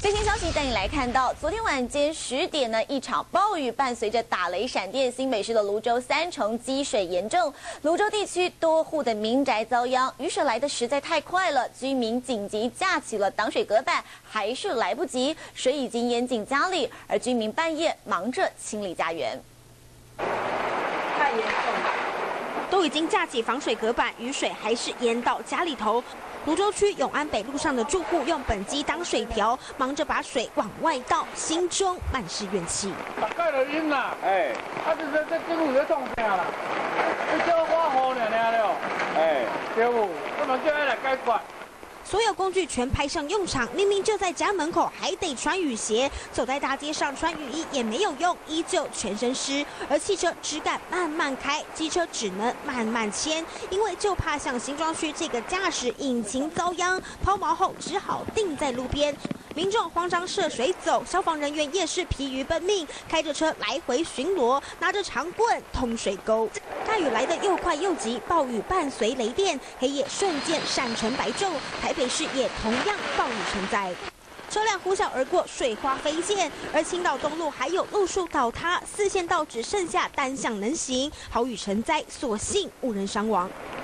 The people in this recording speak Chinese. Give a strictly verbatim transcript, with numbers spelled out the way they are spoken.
最新消息带你来看到，昨天晚间十点呢，一场暴雨伴随着打雷闪电，新北市的泸州三重积水严重，泸州地区多户的民宅遭殃，雨水来得实在太快了，居民紧急架起了挡水隔板，还是来不及，水已经淹进家里，而居民半夜忙着清理家园。 太严重了，都已经架起防水隔板，雨水还是淹到家里头。 泸州区永安北路上的住户用本机当水瓢，忙着把水往外倒，心中满是怨气。 大概就淹啦，哎，啊，这这这这路在创啥啦？你叫我雨尔尔了，哎，对不？我们叫伊来解决。 所有工具全派上用场，明明就在家门口，还得穿雨鞋，走在大街上穿雨衣也没有用，依旧全身湿。而汽车只敢慢慢开，机车只能慢慢牵，因为就怕像新庄区这个驾驶引擎遭殃，抛锚后只好定在路边。 民众慌张涉水走，消防人员也是疲于奔命，开着车来回巡逻，拿着长棍通水沟。大雨来得又快又急，暴雨伴随雷电，黑夜瞬间闪成白昼。台北市也同样暴雨成灾，车辆呼啸而过，水花飞溅，而青岛东路还有路树倒塌，四线道只剩下单向能行。豪雨成灾，所幸无人伤亡。